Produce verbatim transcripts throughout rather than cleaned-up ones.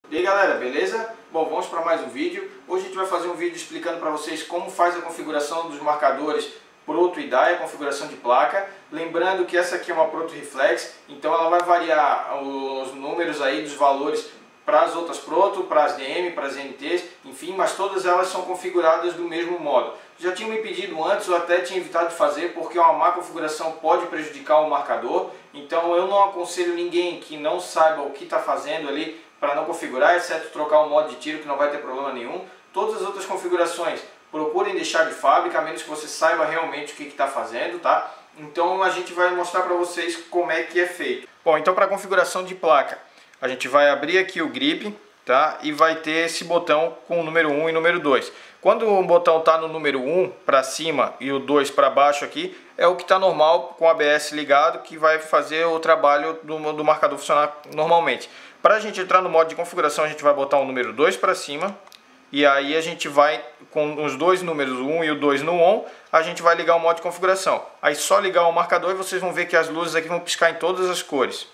E aí galera, beleza? Bom, vamos para mais um vídeo. Hoje a gente vai fazer um vídeo explicando para vocês como faz a configuração dos marcadores Proto e D A I, a configuração de placa. Lembrando que essa aqui é uma Proto Reflex, então ela vai variar os números aí dos valores para as outras Proto, para as D M, para as N Ts, enfim, mas todas elas são configuradas do mesmo modo. Já tinha me pedido antes, eu até tinha evitado de fazer porque uma má configuração pode prejudicar o marcador, então eu não aconselho ninguém que não saiba o que está fazendo ali para não configurar, exceto trocar o modo de tiro, que não vai ter problema nenhum. Todas as outras configurações procurem deixar de fábrica, a menos que você saiba realmente o que está fazendo, tá? Então a gente vai mostrar para vocês como é que é feito. Bom, então para a configuração de placa, a gente vai abrir aqui o grip, tá? E vai ter esse botão com o número um e número dois. Quando o botão está no número um para cima e o dois para baixo aqui, é o que está normal com o A B S ligado, que vai fazer o trabalho do, do marcador funcionar normalmente. Para a gente entrar no modo de configuração, a gente vai botar o número dois para cima. E aí a gente vai, com os dois números, o um e o dois no on, a gente vai ligar o modo de configuração. Aí só ligar o marcador e vocês vão ver que as luzes aqui vão piscar em todas as cores.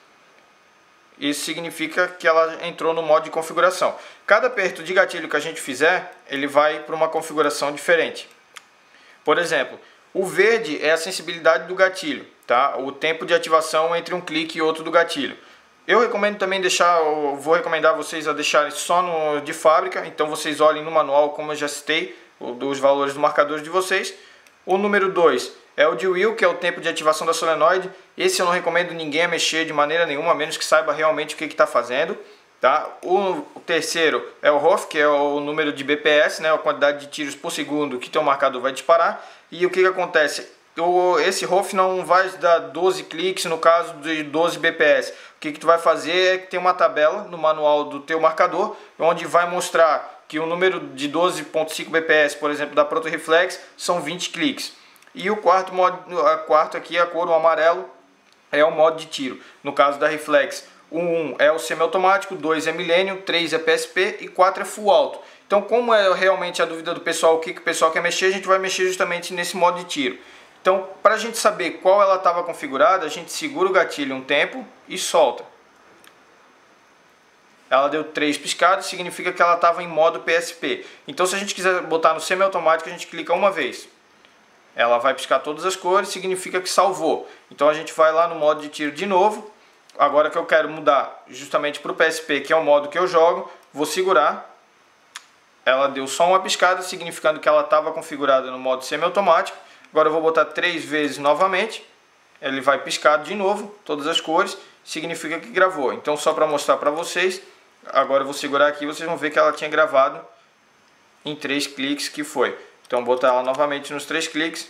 Isso significa que ela entrou no modo de configuração. Cada aperto de gatilho que a gente fizer, ele vai para uma configuração diferente. Por exemplo, o verde é a sensibilidade do gatilho, tá? O tempo de ativação entre um clique e outro do gatilho. Eu recomendo também deixar, eu vou recomendar vocês a deixarem só no de fábrica, então vocês olhem no manual, como eu já citei, os valores do marcador de vocês. O número dois é o de wheel, que é o tempo de ativação da solenoide. Esse eu não recomendo ninguém a mexer de maneira nenhuma, a menos que saiba realmente o que está fazendo. Tá? O, o terceiro é o R O F, que é o número de B P S, né, a quantidade de tiros por segundo que teu marcador vai disparar. E o que, que acontece? O, esse R O F não vai dar doze cliques no caso de doze B P S. O que, que tu vai fazer é que tem uma tabela no manual do teu marcador, onde vai mostrar que o número de doze ponto cinco B P S, por exemplo, da Proto Reflex, são vinte cliques. E o quarto, modo, a quarto aqui, a cor o amarelo, é o modo de tiro. No caso da Reflex, o um é o semiautomático, dois é Millennium, três é P S P e quatro é Full Auto. Então, como é realmente a dúvida do pessoal, o que, que o pessoal quer mexer, a gente vai mexer justamente nesse modo de tiro. Então, para a gente saber qual ela estava configurada, a gente segura o gatilho um tempo e solta. Ela deu três piscadas, significa que ela estava em modo P S P. Então, se a gente quiser botar no semiautomático, a gente clica uma vez. Ela vai piscar todas as cores, significa que salvou. Então, a gente vai lá no modo de tiro de novo. Agora que eu quero mudar justamente para o P S P, que é o modo que eu jogo, vou segurar. Ela deu só uma piscada, significando que ela estava configurada no modo semiautomático. Agora eu vou botar três vezes novamente, ele vai piscar de novo, todas as cores, significa que gravou. Então só para mostrar para vocês, agora eu vou segurar aqui, vocês vão ver que ela tinha gravado em três cliques, que foi. Então vou botar ela novamente nos três cliques.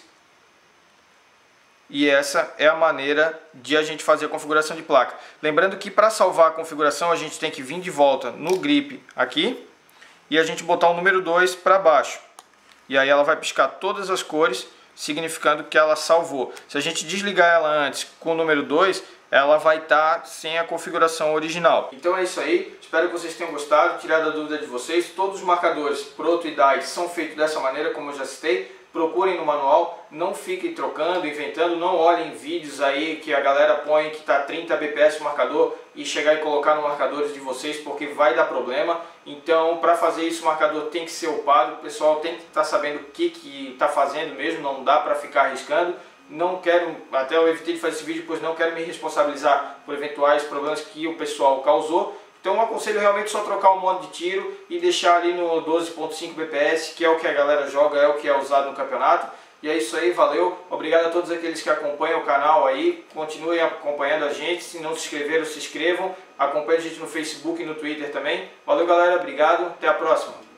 E essa é a maneira de a gente fazer a configuração de placa. Lembrando que para salvar a configuração a gente tem que vir de volta no grip aqui e a gente botar o número dois para baixo. E aí ela vai piscar todas as cores, significando que ela salvou. Se a gente desligar ela antes com o número dois, ela vai estar sem a configuração original. Então é isso aí, espero que vocês tenham gostado, tirado a dúvida de vocês. Todos os marcadores Proto e D A I são feitos dessa maneira, como eu já citei. Procurem no manual, não fiquem trocando, inventando, não olhem vídeos aí que a galera põe que está trinta B P S o marcador e chegar e colocar no marcadores de vocês, porque vai dar problema. Então, para fazer isso, o marcador tem que ser upado, o pessoal tem que estar tá sabendo o que que está fazendo mesmo, não dá para ficar arriscando. Não quero, até eu evitei de fazer esse vídeo, pois não quero me responsabilizar por eventuais problemas que o pessoal causou. Então eu aconselho realmente só trocar o modo de tiro e deixar ali no doze ponto cinco B P S, que é o que a galera joga, é o que é usado no campeonato. E é isso aí, valeu. Obrigado a todos aqueles que acompanham o canal aí. Continuem acompanhando a gente. Se não se inscreveram, se inscrevam. Acompanhe a gente no Facebook e no Twitter também. Valeu, galera. Obrigado. Até a próxima.